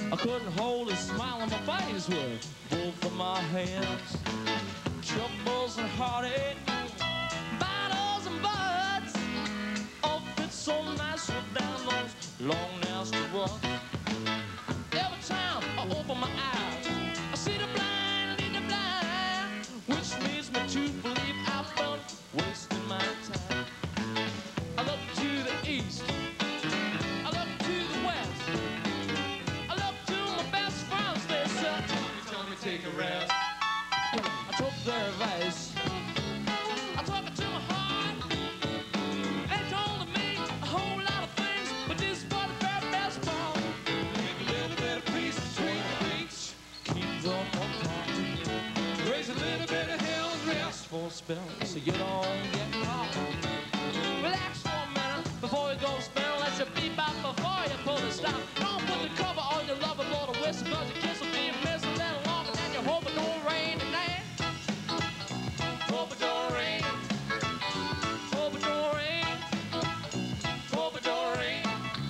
I couldn't hold a smile on my face with both of my hands. Troubles and heartache, battles and buds, all fit so nice down those long nasty ruts. Every time I open my eyes, I see the blind lead the blind, which leads me to believe I've been wasting my time. I look to the east, I look to the west, I look to my best friends. They said, tell me, take a rest. I took their advice, I took it to my heart. They told me a whole lot of things, but this was the very best part. Make a little bit of peace between the beats, keep them apart. Raise a little bit of hell and rest for a spell, so you don't get caught. Relax for a minute before you go spin. Let your beat out before you pull the stop. Don't put the cover on your lover, blow the whistle, cause your kiss will be missing a little longer than you hope it don't rain tonight. Hope it don't rain. Hope it don't rain. Hope it don't rain.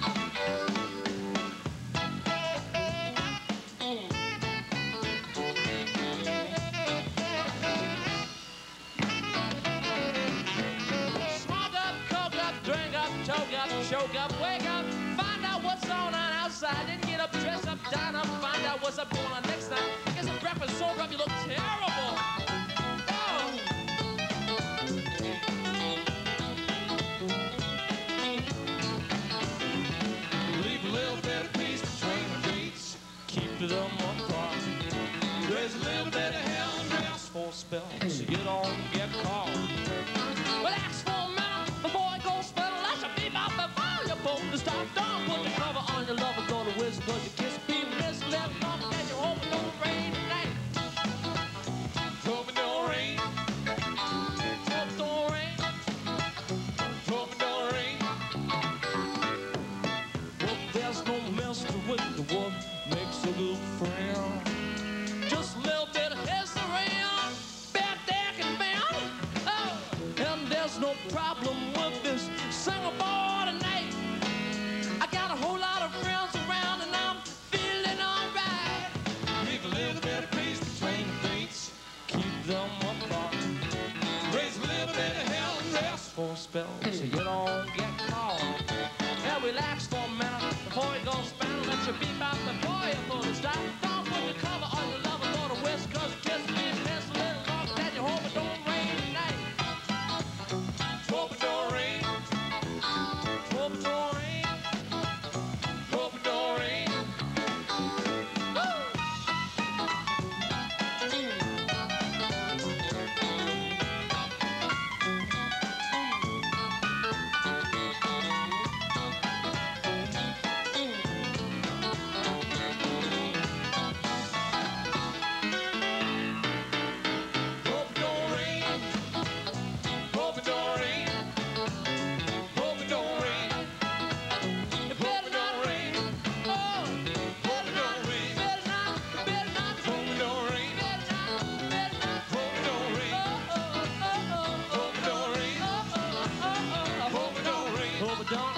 Smoke up, coke up, drink up, choke up, choke up, wake up. Find out what's on outside. Then get up, dress up, dine up, find out what's up going on next time. Get some breakfast, sober up, you look terrible. Oh. Leave a little bit of peace between the beats, keep them apart. Raise a little bit of hell and rest for a spell, so you don't get caught. Relax for a minute before it goes spell. Let your beat out before you pull the stop. Don't put the cover on your lover, go to whistle, cause your kiss be missed a little longer than you hope it don't rain tonight. Hope it don't rain. Hope it don't rain. Hope it don't rain. Well, there's no mystery with the what makes a good friend. Just a little bit of history on bad deck and band. Oh, and there's no problem with this single boy tonight. I got a whole lot of friends around and I'm feeling alright. Leave a little bit of peace between the beats, keep them apart. Raise a little bit of hell and rest for a spell, so you don't get caught. Yeah, relax for a minute before you go spell. Let your beat out before you pull the stop. Don't put the cover on your lover, go to west, cause the kiss be missed a little longer than you hope it don't rain tonight. Hope it don't rain. Hope it don't rain. Hope it don't rain. Woo! Hope it don't rain. Hope it don't rain. Hope it don't rain. It better not rain. Oh, better not rain. Better not. Better not. Hope it don't rain. Better not. Better not. Hope it don't rain. Oh, oh, oh, oh. Hope it don't rain. Oh, oh, oh, oh. Hope it don't rain. Hope it don't